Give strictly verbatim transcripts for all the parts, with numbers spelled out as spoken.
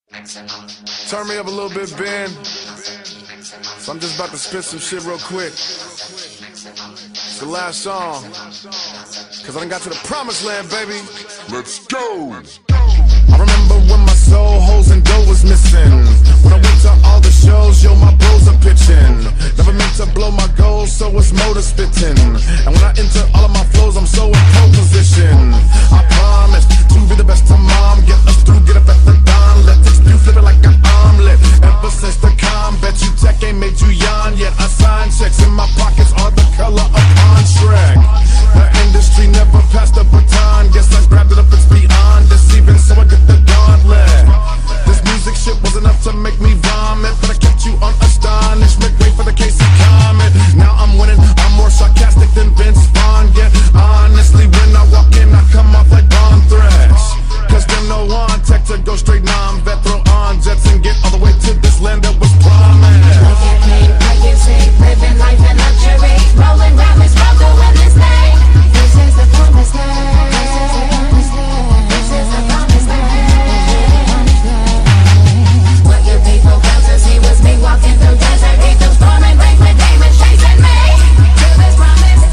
Turn me up a little bit, Ben. So I'm just about to spit some shit real quick. It's the last song, cause I done got to the promised land, baby. Let's go! I remember when my soul, hoes, and dough was missing. When I went to all the shows, yo, my bros are pitching. Never meant to blow my goals, so it's motor spitting. And when I enter all of my flows, I'm so in pole position. I promise to be the best to mom. Get us through, get up at the dawn. Let this you flip it like an omelet. Ever since the combat, you tech ain't made you yawn yet. I sign checks in my pockets are the color of contract. The industry never passed the baton. Guess I grabbed it up, it's beyond deceiving, so I get the gauntlet. This music shit was enough to make me vomit, but I kept you on astonishment. Wait for the case of comment. Now I'm winning, I'm more sarcastic than Vince Vaughn. Yet honestly, when I walk in, I come off like Von Thresh. Cause them no one tech to go straight non-vet, throw on jets and get all the way to this land that was promised. Look at me, like you say, living life in luxury, rolling round this road, doing this thing. This is the promised land. This is the promised land. This is the promised land. What your people failed to see was me walking through desert heat, through storm and rain, with demons chasing me to this promised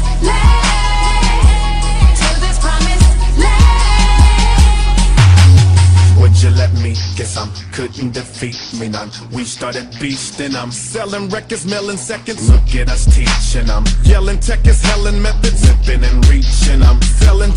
land. To this promised land. Would you let me? Guess I'm couldn't defeat me none. We started beastin', I'm selling records, mailing seconds. Look at us teaching, I'm yelling tech is hell and methods, zipping and reaching. I'm selling